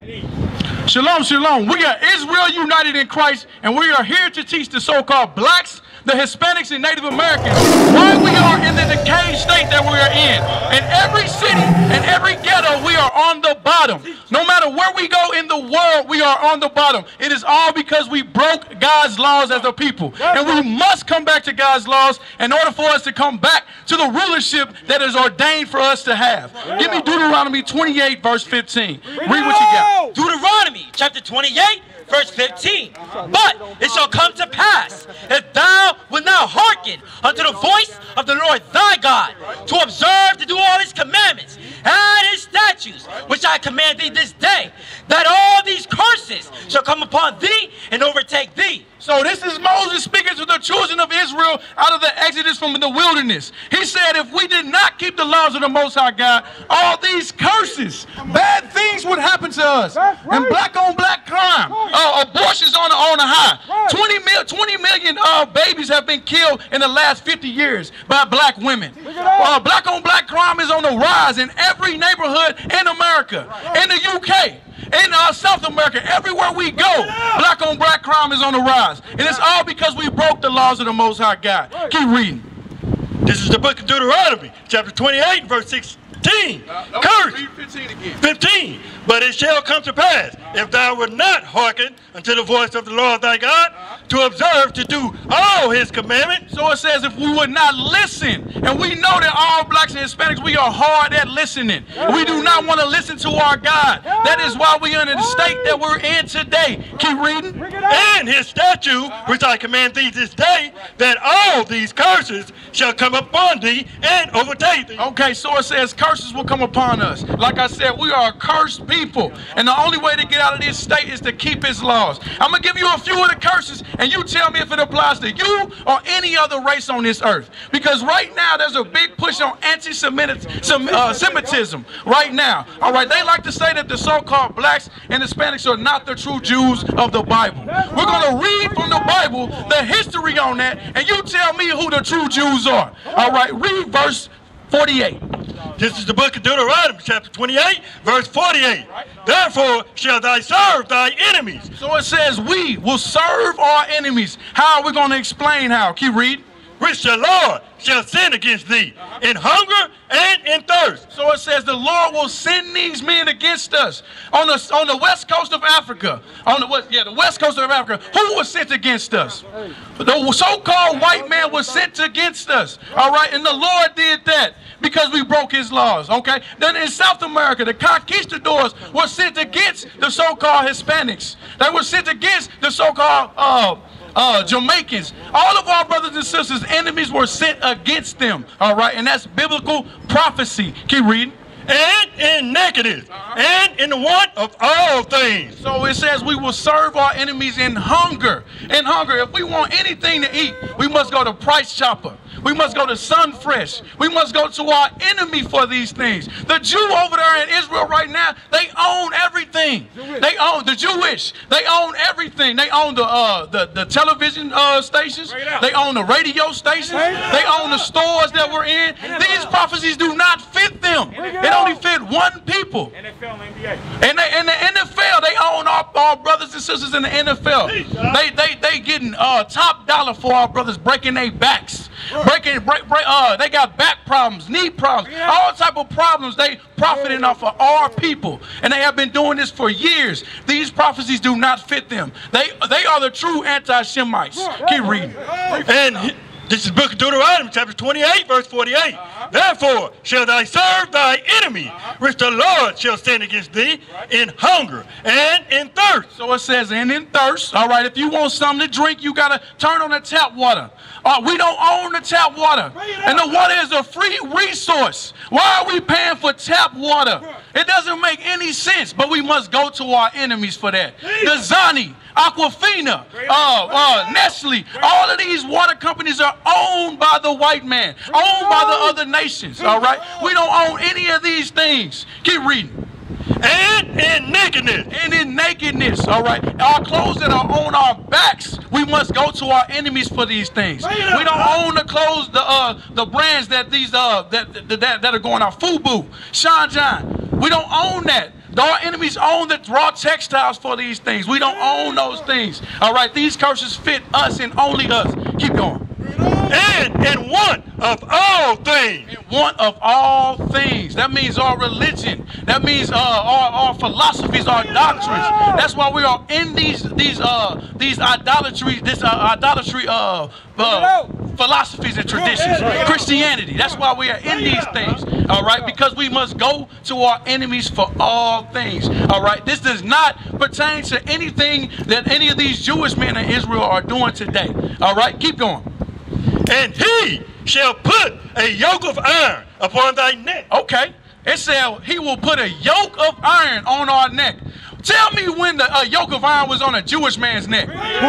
Shalom, shalom. We are Israel United in Christ, and we are here to teach the so-called blacks, the Hispanics, and Native Americans why we are in the decayed state that we are in. In every city and every ghetto, we are on the bottom. No matter where we go in the world, we are on the bottom. It is all because we broke God's laws as a people. And we must come back to God's laws in order for us to come back to the rulership that is ordained for us to have. Give me Deuteronomy 28, verse 15. Read what you got. Deuteronomy chapter 28, verse 15. But it shall come to pass, if thou wilt not hearken unto the voice of the Lord thy God, to observe to do all his commandments and his statutes, which I command thee this day, that all these curses shall come upon thee and overtake thee. So this is Moses speaking to the children of Israel out of the exodus from the wilderness. He said if we did not keep the laws of the Most High God, all these curses, bad things would happen to us. And black on black crime, abortions on the high. 20 million babies have been killed in the last 50 years by black women. Black on black crime is on the rise in every neighborhood in America, in the UK. In South America, everywhere we go, black on black crime is on the rise. And it's all because we broke the laws of the Most High God. Keep reading. This is the book of Deuteronomy, chapter 28, verse 16. Curse. 15. But it shall come to pass, if thou wilt not hearken unto the voice of the Lord thy God, to observe to do all his commandments. So it says if we would not listen, and we know that all blacks and Hispanics, we are hard at listening. We do not want to listen to our God. That is why we are in the state that we're in today. Keep reading. And his statute, which I command thee this day, that all these curses shall come upon thee and overtake thee. Okay, so it says curses will come upon us. Like I said, we are a cursed people. And the only way to get out of this state is to keep his laws. I'm going to give you a few of the curses, and you tell me if it applies to you or any other race on this earth. Because right now, there's a big push on anti-Semitism right now. All right, they like to say that the so-called blacks and Hispanics are not the true Jews of the Bible. We're going to read from the Bible the history on that, and you tell me who the true Jews are. All right, read verse 48. This is the book of Deuteronomy, chapter 28, verse 48. Therefore shall thou serve thy enemies. So it says we will serve our enemies. How are we going to explain how? Keep reading. Which the Lord shall send against thee in hunger and in thirst. So it says the Lord will send these men against us on the west coast of Africa. The west coast of Africa. Who was sent against us? The so-called white man was sent against us. All right, and the Lord did that because we broke his laws. Okay. Then in South America, the conquistadors were sent against the so-called Hispanics. They were sent against the so-called Jamaicans. All of our brothers and sisters, enemies were sent against them. All right, and that's biblical prophecy. Keep reading. And in nakedness, and in the want of all things. So it says we will serve our enemies in hunger. In hunger. If we want anything to eat, we must go to Price Chopper. We must go to Sunfresh. We must go to our enemy for these things. The Jew over there in Israel right now, they own everything. They own the Jewish. They own everything. They own the television stations. They own the radio stations. They own the stores that we're in. These prophecies do not fit them. It only fit one people. NFL and NBA. And in the NFL, they own our brothers and sisters in the NFL. They getting top dollar for our brothers breaking their backs. They got back problems, knee problems, all type of problems. They profiting off of our people, and they have been doing this for years. These prophecies do not fit them. They are the true anti-Shemites. Keep reading. And this is the book of Deuteronomy, chapter 28, verse 48. Therefore shall thou serve thy enemy, which the Lord shall send against thee in hunger and in thirst. So it says, and in thirst. All right, if you want something to drink, you got to turn on the tap water. We don't own the tap water. And the water is a free resource. Why are we paying for tap water? It doesn't make any sense, but we must go to our enemies for that. Dasani, Aquafina, Nestle, all of these water companies are owned by the white man, owned by the other nations, all right? We don't own any of these things. Keep reading. And in nakedness. And in nakedness, all right? Our clothes that are on our backs, we must go to our enemies for these things. We don't own the clothes, the brands that these that are going out. FUBU, Sean John. We don't own that. Our enemies own the raw textiles for these things. We don't own those things. All right, these curses fit us and only us. Keep going. And in one of all things. In one of all things. That means our religion. That means our philosophies, our doctrines. That's why we are in these idolatry, philosophies and traditions. Christianity. That's why we are in these things. All right, because we must go to our enemies for all things. All right, this does not pertain to anything that any of these Jewish men in Israel are doing today. All right, keep going. And he shall put a yoke of iron upon thy neck. Okay. It said he will put a yoke of iron on our neck. Tell me when the yoke of iron was on a Jewish man's neck.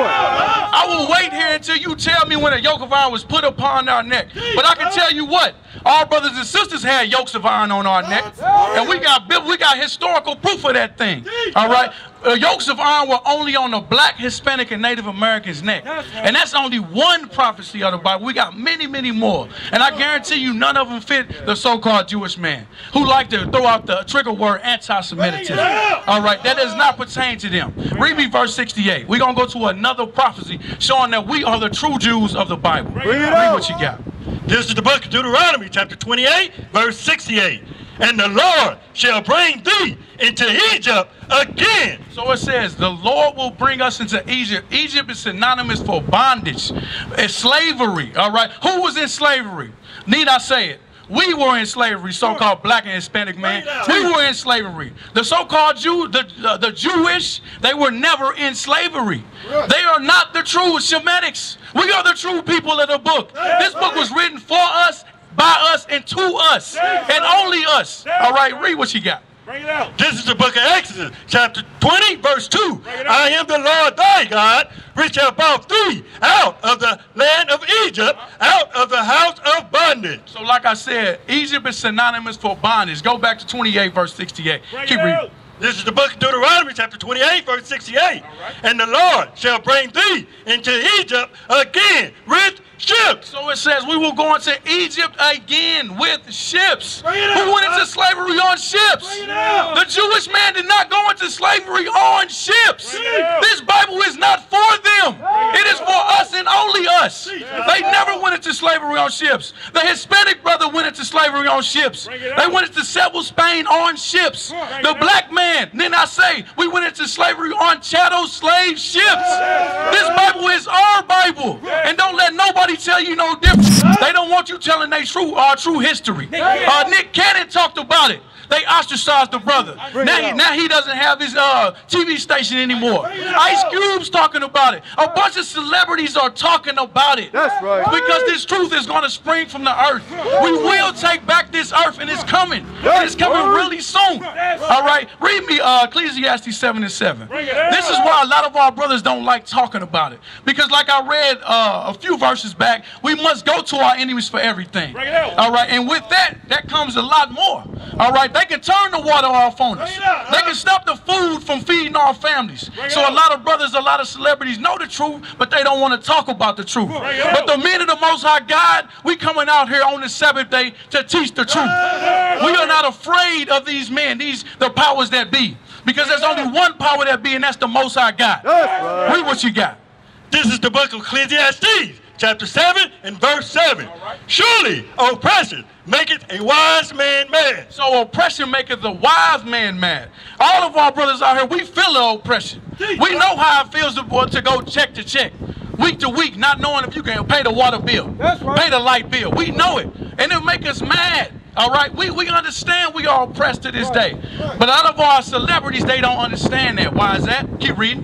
I will wait here until you tell me when a yoke of iron was put upon our neck. But I can tell you what, our brothers and sisters had yokes of iron on our neck. And we got historical proof of that thing. All right. Yokes of iron were only on the Black, Hispanic, and Native Americans' neck. And that's only one prophecy of the Bible. We got many, many more. And I guarantee you none of them fit the so-called Jewish man who like to throw out the trigger word anti-Semitism. All right, that does not pertain to them. Read me verse 68. We're going to go to another prophecy showing that we are the true Jews of the Bible. Read what you got. This is the book of Deuteronomy, chapter 28, verse 68. And the Lord shall bring thee into Egypt again. So it says, the Lord will bring us into Egypt. Egypt is synonymous for bondage. It's slavery, all right? Who was in slavery? Need I say it? We were in slavery, so-called Black and Hispanic man. We were in slavery. The so-called Jew, the Jewish, they were never in slavery. They are not the true Shemitics. We are the true people of the book. This book was written for us, by us, and to us, and only us. All right, read what you got. Bring it out. This is the book of Exodus, chapter 20, verse 2. I am the Lord thy God, which have brought thee out of the land of Egypt, out of the house of bondage. So like I said, Egypt is synonymous for bondage. Go back to 28, verse 68. Keep reading. This is the book of Deuteronomy, chapter 28, verse 68. And the Lord shall bring thee into Egypt again with ships. So it says we will go into Egypt again with ships. Who went into slavery on ships? The Jewish man did not go into slavery on ships. This Bible is not for them. It is for us and only us. They never went into slavery on ships. The Hispanic brother went into slavery on ships. They went into Seville, Spain on ships. The black man, then I say, we went into slavery on chattel slave ships. This Bible is our Bible. And don't let nobody tell you no different. They don't want you telling our true history. Nick Cannon talked about it. They ostracized the brother. Now he doesn't have his TV station anymore. Ice Cube's talking about it. A bunch of celebrities are talking about it. That's right. Because this truth is going to spring from the earth. We will take back this earth, and it's coming. And it's coming really soon. All right, read me Ecclesiastes 7 and 7. This is why a lot of our brothers don't like talking about it. Because like I read a few verses back, we must go to our enemies for everything. All right, and with that comes a lot more. All right. They can turn the water off on us. They can stop the food from feeding our families. So a lot of brothers, a lot of celebrities know the truth, but they don't want to talk about the truth. But the men of the Most High God, we coming out here on the Sabbath day to teach the truth. We are not afraid of these men, the powers that be. Because there's only one power that be, and that's the Most High God. Read what you got. This is the book of Ecclesiastes, chapter 7 and verse 7. Surely oppression maketh a wise man mad. So oppression maketh a wise man mad. All of our brothers out here, we feel the oppression. We know how it feels to go check to check, week to week, not knowing if you can pay the water bill, pay the light bill. We know it, and it make us mad. All right, we understand we are oppressed to this day. But a lot of our celebrities, they don't understand that. Why is that? Keep reading.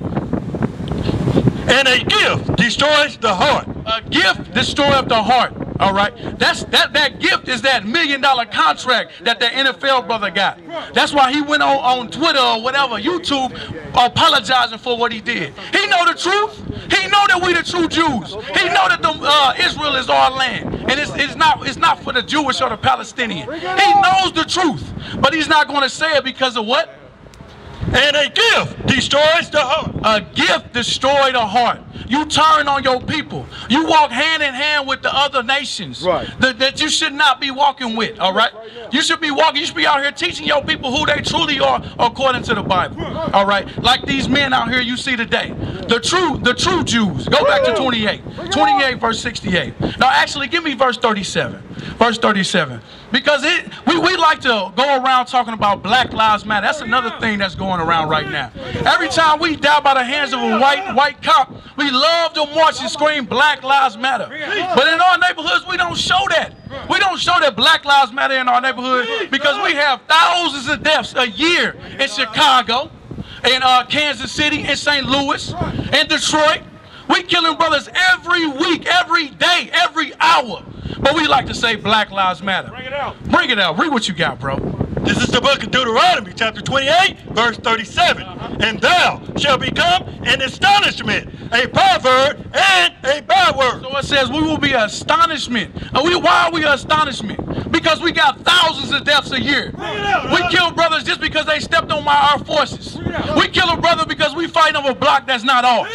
And a gift destroys the heart. A gift destroys the heart. All right, that gift is that $1 million contract that the NFL brother got. That's why he went on Twitter or whatever, YouTube, apologizing for what he did. He know the truth. He know that we the true Jews. He know that Israel is our land, and it's not for the Jewish or the Palestinian. He knows the truth, but he's not going to say it because of what? And a gift destroys the heart. A gift destroys the heart. You turn on your people. You walk hand in hand with the other nations that you should not be walking with, all right? You should be out here teaching your people who they truly are according to the Bible, all right? Like these men out here you see today. The true Jews. Go back to 28 verse 68. Now actually give me verse 37. Verse 37. Because we like to go around talking about Black Lives Matter. That's another thing that's going around right now. Every time we die by the hands of a white cop, we love to march and scream Black Lives Matter. But in our neighborhoods, we don't show that. We don't show that Black Lives Matter in our neighborhood because we have thousands of deaths a year in Chicago, in Kansas City, in St. Louis, in Detroit. We killing brothers every week, every day, every hour. But we like to say Black Lives Matter. Bring it out. Bring it out. Read what you got, bro. This is the book of Deuteronomy, chapter 28, verse 37. And thou shalt become an astonishment, a proverb, and a byword. So it says we will be astonishment. Why are we astonishment? Because we got thousands of deaths a year. We kill brothers just because they stepped on our forces. We kill a brother because we fight over a block that's not ours.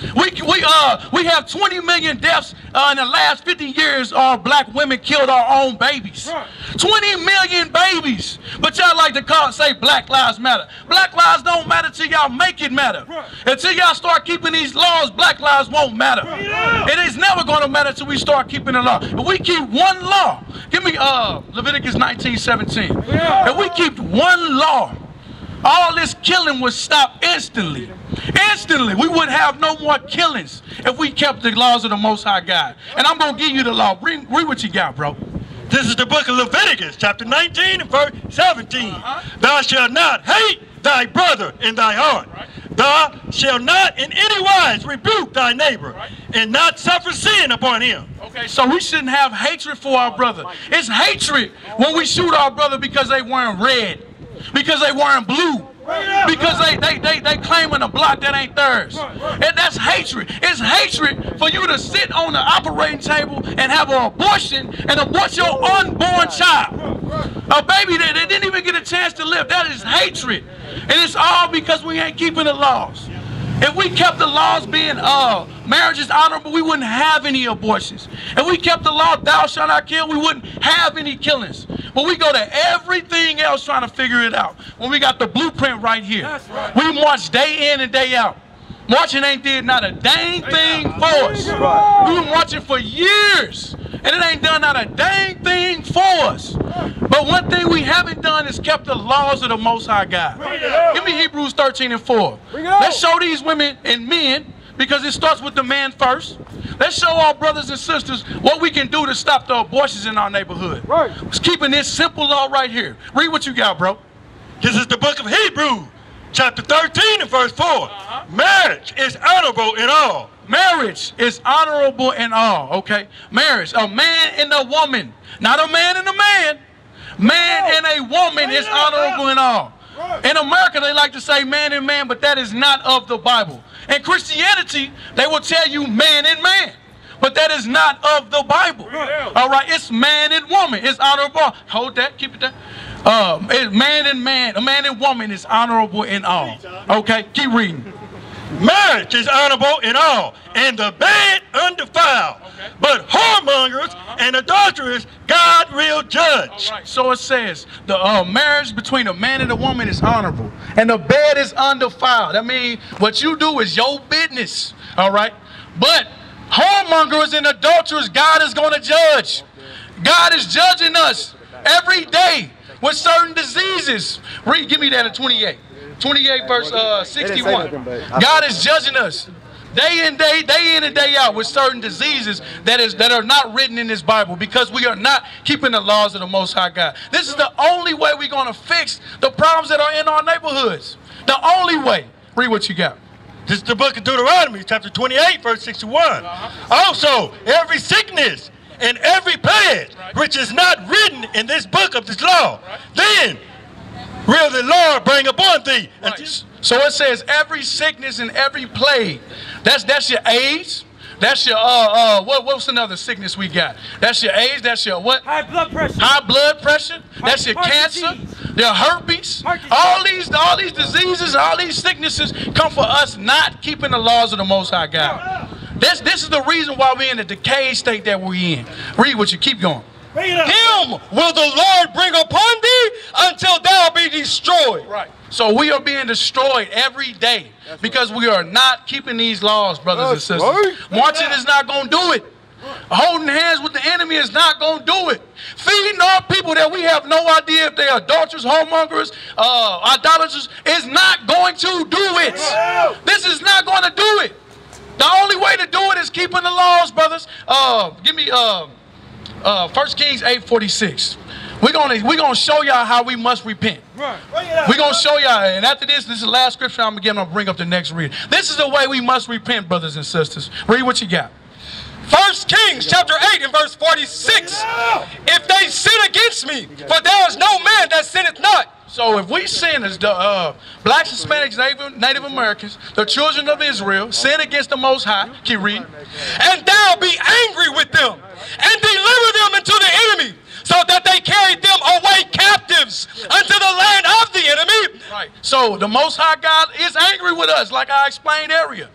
We have 20 million deaths in the last 50 years. Our black women killed our own babies. 20 million babies. But y'all like to say Black Lives Matter. Black lives don't matter till y'all make it matter. Until y'all start keeping these laws, Black lives won't matter. It is never going to matter till we start keeping the law. If we keep one law, give me Leviticus 19:17. If we keep one law, all this killing would stop instantly. Instantly. We would have no more killings if we kept the laws of the Most High God. And I'm going to give you the law. Read what you got, bro. This is the book of Leviticus, chapter 19 and verse 17. Thou shalt not hate thy brother in thy heart. Thou shalt not in any wise rebuke thy neighbor and not suffer sin upon him. Okay, so we shouldn't have hatred for our brother. It's hatred when we shoot our brother because they wearing red, because they wearing blue, because they claiming a block that ain't theirs. And that's hatred. It's hatred for you to sit on the operating table and have an abortion and abort your unborn child. A baby that they didn't even get a chance to live. That is hatred. And it's all because we ain't keeping the laws. If we kept the laws being marriage is honorable, we wouldn't have any abortions. If we kept the law, thou shalt not kill, we wouldn't have any killings. But we go to everything else trying to figure it out. When we got the blueprint right here. We march day in and day out. Marching ain't did not a dang thing for us. We've been marching for years, and it ain't done not a dang thing for us. But one thing we haven't done is kept the laws of the Most High God. Give me Hebrews 13 and 4. Let's show these women and men, because it starts with the man first. Let's show our brothers and sisters what we can do to stop the abortions in our neighborhood. It's keeping this simple law right here. Read what you got, bro. This is the book of Hebrews, chapter 13 and verse 4. Marriage is honorable in all. Marriage is honorable in all, okay? Marriage, a man and a woman, not a man and a man. Man and a woman is honorable in all. In America, they like to say man and man, but that is not of the Bible. In Christianity, they will tell you man and man, but that is not of the Bible. All right, it's man and woman. It's honorable. Hold that, keep it there. It's man and man, a man and woman is honorable in all. Okay, keep reading. Marriage is honorable in all, and the bed undefiled. But whoremongers and adulterers God will judge. Right. So it says the marriage between a man and a woman is honorable, and the bed is undefiled. I mean, what you do is your business. All right, but whoremongers and adulterers God is going to judge. God is judging us every day with certain diseases. Read, give me that at 28. 28 verse 61. God is judging us day in and day out with certain diseases that are not written in this Bible because we are not keeping the laws of the Most High God. This is the only way we're going to fix the problems that are in our neighborhoods. The only way. Read what you got. This is the book of Deuteronomy, chapter 28, verse 61. Also, every sickness and every plague which is not written in this book of this law, then will the Lord bring upon thee. So it says every sickness and every plague. That's your AIDS. That's your what's another sickness we got? That's your AIDS. That's your what? High blood pressure. High blood pressure. That's your cancer. Your herpes. All these all these diseases, all these sicknesses come for us not keeping the laws of the Most High God. This is the reason why we're in the decayed state that we're in. Read what you keep going. Him will the Lord bring upon thee until thou be destroyed. Right. So we are being destroyed every day because we are not keeping these laws, brothers and sisters. Marching is not going to do it. Holding hands with the enemy is not going to do it. Feeding our people that we have no idea if they are adulterers, whoremongers, idolaters is not going to do it. This is not going to do it. The only way to do it is keeping the laws, brothers. Give me 1 Kings 8:46. We're gonna show y'all how we must repent. We're gonna show y'all, and after this is the last scripture I'm gonna bring up the next read. This is the way we must repent, brothers and sisters. Read what you got. 1 Kings chapter 8 and verse 46. If they sin against me, for there is no man that sinneth not. So if we sin as the blacks, Hispanics, Native Americans, the children of Israel, sin against the Most High, keep reading. And thou be angry with them, and deliver them into the enemy, so that they carried them away captives unto the land of the enemy. Right. So the Most High God is angry with us, like I explained earlier.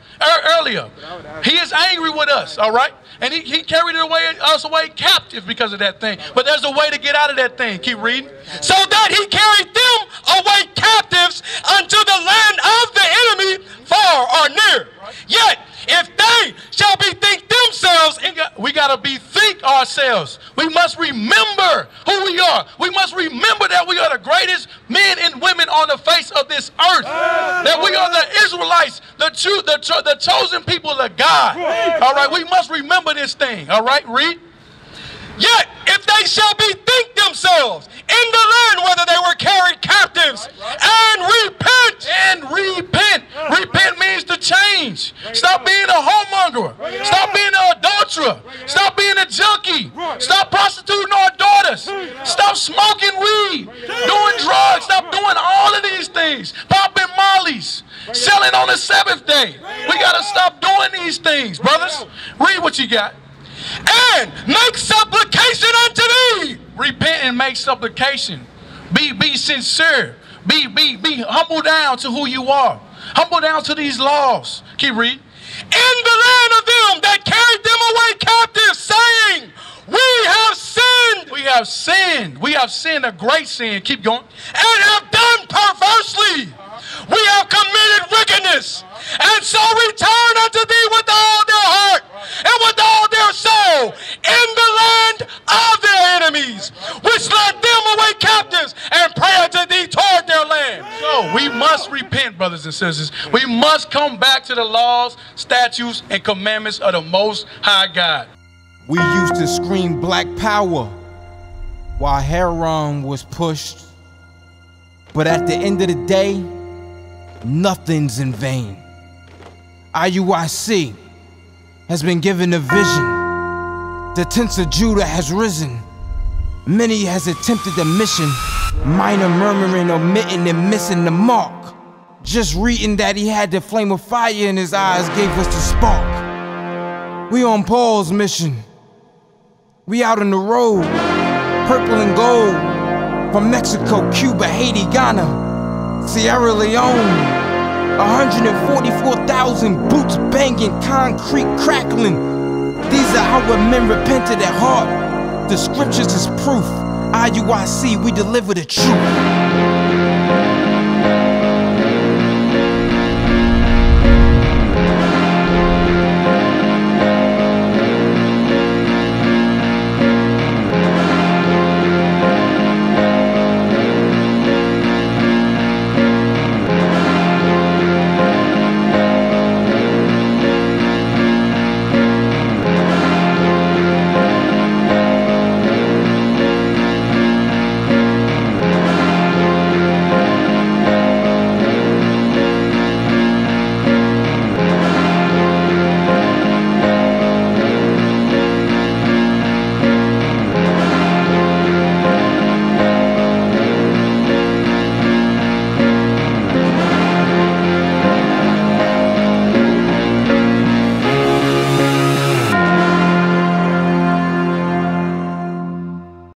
He is angry with us, all right? And he carried us away captive because of that thing. But there's a way to get out of that thing. Keep reading. So that he carried them away captives unto the land of the enemy, far or near. Yet, if they shall bethink themselves, we got to bethink ourselves. We must remember who we are. We must remember that we are the greatest men and women on the face of this earth. That we are the Israelites, the chosen people of God. All right, we must remember this thing. All right, read. Yet, if they shall bethink themselves in the land whether they were carried captives, and repent. And repent. Repent means to change. Stop being a whoremonger. Stop being an adulterer. Stop being a junkie. Stop prostituting our daughters. Stop smoking weed. Doing drugs. Stop doing all of these things. Popping mollies. Selling on the Sabbath day. We got to stop doing these things, brothers. Read what you got. And make supplication unto thee. Repent and make supplication. Be sincere. Be humble down to who you are. Humble down to these laws. Keep reading. In the land of them that carried them away captive, saying, we have sinned. We have sinned. We have sinned a great sin. Keep going. And have done perversely. We have committed wickedness. And so return unto thee with all their heart and with all their soul in the land of their enemies, which led them away captives, and pray unto thee toward their land. So we must repent, brothers and sisters. We must come back to the laws, statutes, and commandments of the Most High God. We used to scream black power while Heron was pushed. But at the end of the day, nothing's in vain. IUIC has been given a vision. The tents of Judah has risen. Many has attempted the mission. Minor murmuring, omitting, and missing the mark. Just reading that he had the flame of fire in his eyes gave us the spark. We on Paul's mission. We out on the road. Purple and gold. From Mexico, Cuba, Haiti, Ghana, Sierra Leone. 144,000 boots banging, concrete crackling. These are our men repented at heart. The scriptures is proof. IUIC, we deliver the truth.